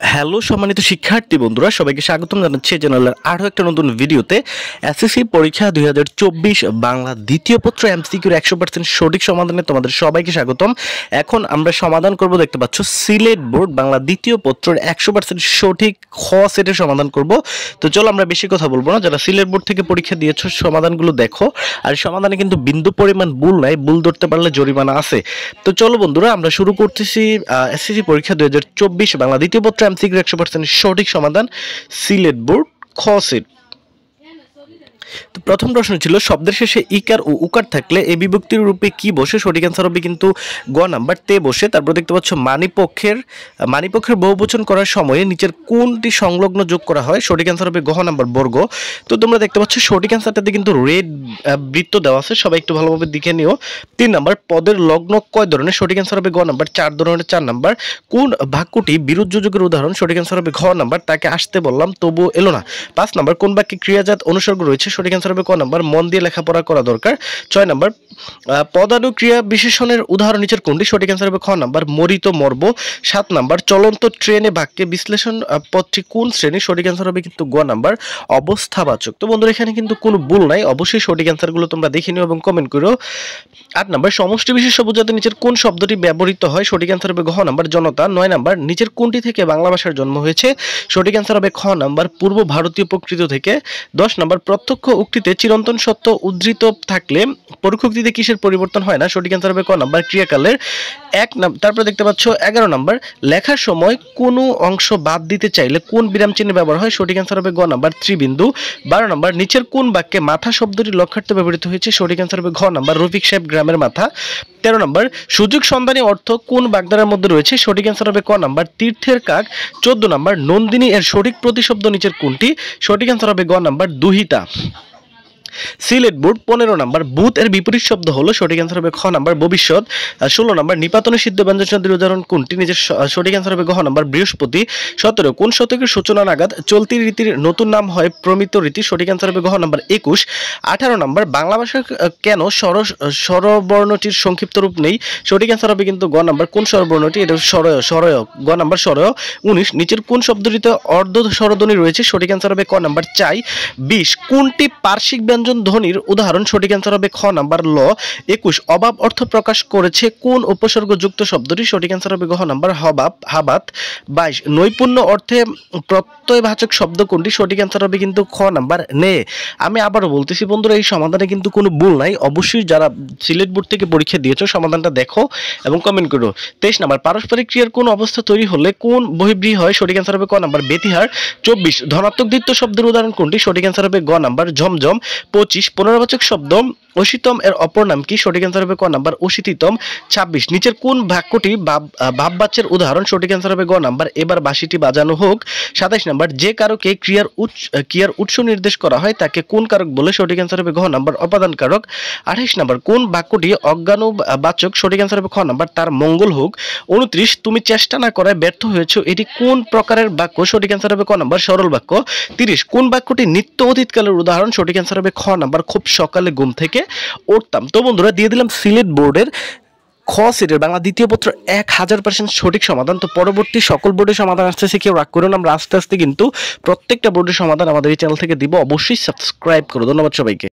Hello সম্মানিত শিক্ষার্থী বন্ধুরা, সবাইকে স্বাগতম জানাচ্ছি চ্যানেলের আরও একটা নতুন ভিডিওতে। এসএসসি পরীক্ষা 2024 বাংলা দ্বিতীয় পত্র এমসিকিউর 100% সঠিক সমাধানে তোমাদের সবাইকে স্বাগতম। এখন আমরা সমাধান করব, দেখতে পাচ্ছ সিলেট বোর্ড বাংলা দ্বিতীয় পত্রের 100% সঠিক খ সেটের সমাধান করব। তো চলো আমরা বেশি কথা বলবো না, যারা সিলেট বোর্ড থেকে পরীক্ষা দিয়েছো সমাধানগুলো দেখো। আর সমাধানে কিন্তু বিন্দু পরিমাণ ভুল নাই, ভুল ধরতে পারলে জরিমানা আছে। তো চলো বন্ধুরা, আমরা শুরু করতেছি এসএসসি পরীক্ষা 2024 বাংলা দ্বিতীয় পত্র এমসিকিউ 100% সঠিক সমাধান সিলেট বোর্ড খ সেট। তো প্রথম প্রশ্ন ছিল, শব্দের শেষে ইকার ও উকার থাকলে এই বিভক্তির রূপে কি বসে? সঠিক অ্যান্সার হবে কিন্তু গ নাম্বার তে বসে। তারপর দেখতে পাচ্ছ মানিপক্ষের বহুবচন করার সময়ে নিচের কোনটি সংলগ্ন যোগ করা হয়? সঠিক অ্যান্সার হবে গ নাম্বার বর্গ। তো তোমরা দেখতে পাচ্ছ সঠিক অ্যান্সারটাতে কিন্তু রেড বৃত্ত দেওয়া আছে, সবাই একটু ভালোভাবে দেখে নিও। 3 নাম্বার, পদের লগ্ন কয় ধরনের? সঠিক অ্যান্সার হবে গ নাম্বার 4 ধরনের। 4 নাম্বার, কোন বাক্যটি বিরুদ্ধ যোগের উদাহরণ? সঠিক অ্যান্সার হবে ঘ নাম্বার তাকে আসতে বললাম তবু এলো না। 5 নাম্বার, কোন বাক্যে ক্রিয়াজাত অনুসর্গ রয়েছে? সঠিক অ্যান্সার হবে ক নাম্বার মন দিয়ে লেখাপড়া করা দরকার। 6 নাম্বার, পদানু ক্রিয়া বিশেষণের উদাহরণ নিচের কোনটি? সঠিক অ্যান্সার হবে খ নাম্বার মরিত মর্ব। 7 নাম্বার, চলন্ত ট্রেনে বাক্যে বিশ্লেষণ পদটি কোন শ্রেণী? সঠিক অ্যান্সার হবে কিন্তু গ নাম্বার অবস্থাবাচক। তো বন্ধুরা, এখানে কিন্তু কোনো ভুল নাই, অবশ্যই সঠিক অ্যান্সারগুলো তোমরা দেখে নিও এবং কমেন্ট করো। 8 নাম্বার, সমষ্টি বিশেষ্য বোঝাতে নিচের কোন শব্দটি ব্যবহৃত হয়? সঠিক অ্যান্সার হবে ঘ নাম্বার জনতা। 9 নাম্বার, নিচের কোনটি থেকে বাংলা ভাষার জন্ম হয়েছে? সঠিক অ্যান্সার হবে খ নাম্বার পূর্ব ভারতীয় প্রকৃত থেকে। 10 নাম্বার, প্রত্যক্ষ উক্তিতে চিরন্তন সত্য উদ্ধৃত থাকলে পরোক্ষ উক্তিতে কিসের পরিবর্তন হয় না? সঠিক অ্যান্সার হবে ক নাম্বার ক্রিয়াকালের। তারপরে দেখতে পাচ্ছ 11 নাম্বার, লেখার সময় কোনো অংশ বাদ দিতে চাইলে কোন বিরাম চিহ্ন ব্যবহার হয়? সঠিক অ্যান্সার হবে গ নাম্বার ত্রিবিন্দু। 12 নাম্বার, নিচের কোন বাক্যে মাথা শব্দটি লক্ষ্যার্থে ব্যবহৃত হয়েছে? সঠিক অ্যান্সার হবে ঘ নাম্বার রফিক সাহেব গ্রামের মাথা। 13 নাম্বার, সুযোগ সন্ধানী অর্থ কোন বাগধারার মধ্যে রয়েছে? সঠিক অ্যান্সার হবে ক নাম্বার তীর্থের কাক। 14 নাম্বার, নন্দিনী এর সঠিক প্রতিশব্দ নিচের কোনটি? সঠিক অ্যান্সার হবে গ নাম্বার দুহিতা। সিলেট বোর্ড 15 নাম্বার, ভূত এর বিপরীত শব্দ হলো? সঠিক অ্যান্সার হবে খ নাম্বার ভবিষ্যৎ। 16 নাম্বার, নিপাতনে সিদ্ধ ব্যঞ্জন শব্দের উদাহরণ কোনটি? নিজের সঠিক অ্যান্সার হবে ঘ নাম্বার বৃহস্পতি। 17, কোন শতকের সূচনা নাগাদ চলতি রীতির নতুন নাম হয় প্রমিত রীতি? সঠিক অ্যান্সার হবে ঘ নাম্বার 21। 18 নাম্বার, বাংলা ভাষা কেন স্বরবর্ণটির সংক্ষিপ্ত রূপ নেই? সঠিক অ্যান্সার হবে কিন্তু গ নাম্বার কোন স্বরবর্ণটি? এটা সরয়, গ নাম্বার সরয়। 19, নিচের কোন শব্দটিতে অর্ধ স্বরধ্বনি রয়েছে? সঠিক অ্যান্সার হবে ক নাম্বার চাই। 20, কোনটি পার্শ্বিক ব্যঞ্জন ধ্বনির উদাহরণ? সঠিক অ্যান্সার হবে খ নাম্বার ল। 21, অভাব অর্থ প্রকাশ করেছে কোন উপসর্গযুক্ত শব্দটি? সঠিক অ্যান্সার হবে ঘ নাম্বার হাবাত। 22, নৈপুণ্য অর্থে প্রত্যয়বাচক শব্দ কোনটি? সঠিক অ্যান্সার হবে কিন্তু খ নাম্বার নে। আমি আবারও বলতেছি বন্ধুরা, এই সমাধানে কিন্তু কোনো ভুল নাই, অবশ্যই যারা সিলেট বোর্ড থেকে পরীক্ষা দিয়েছো সমাধানটা দেখো এবং কমেন্ট করো। 23 নাম্বার, পারস্পরিক ক্রিয়ার কোন অবস্থা তৈরি হলে কোন বহির্ব্রীহি হয়? সঠিক অ্যান্সার হবে ক নাম্বার বেতিহার। 24, ধনাত্মক দ্বিতীয় শব্দের উদাহরণ কোনটি? সঠিক অ্যান্সার হবে গ নাম্বার ঝমঝম। 25, পুনর্বাচক শব্দ অসিতম এর অপর নাম কি? সঠিক অ্যান্সার হবে ক নাম্বার অসিতিতম। 26, নিচের কোন বাক্যটি ভাববাচ্যের উদাহরণ? সঠিক অ্যান্সার হবে গ নাম্বার এবার বাঁশিটি বাজানো হোক। 27 নাম্বার, যে কারকে ক্রিয়ার উৎস নির্দেশ করা হয় তাকে কোন কারক বলে? সঠিক অ্যান্সার হবে ঘ নাম্বার অপাদান কারক। 28 নাম্বার, কোন বাক্যটি অজ্ঞানবাচক? সঠিক অ্যান্সার হবে খ নাম্বার তার মঙ্গল হোক। 29, তুমি চেষ্টা না করায় ব্যর্থ হয়েছো, এটি কোন প্রকারের বাক্য? সঠিক অ্যান্সার হবে ক নাম্বার সরল বাক্য। 30, কোন বাক্যটি নিত্য অতীতকালের উদাহরণ? সঠিক অ্যান্সার হবে খ নাম্বার খুব সকালে ঘুম থেকে উঠতাম। তো বন্ধুরা, দিয়ে দিলাম সিলেট বোর্ডের খ সেটের বাংলা দ্বিতীয় পত্র 1000% সঠিক সমাধান। তো পরবর্তী সকল বোর্ডের সমাধান আসতেছে, কেউ রাগ করুন, আমরা আস্তে আস্তে কিন্তু প্রত্যেকটা বোর্ডের সমাধান আমাদের এই চ্যানেল থেকে দিব। অবশ্যই সাবস্ক্রাইব করো। ধন্যবাদ সবাইকে।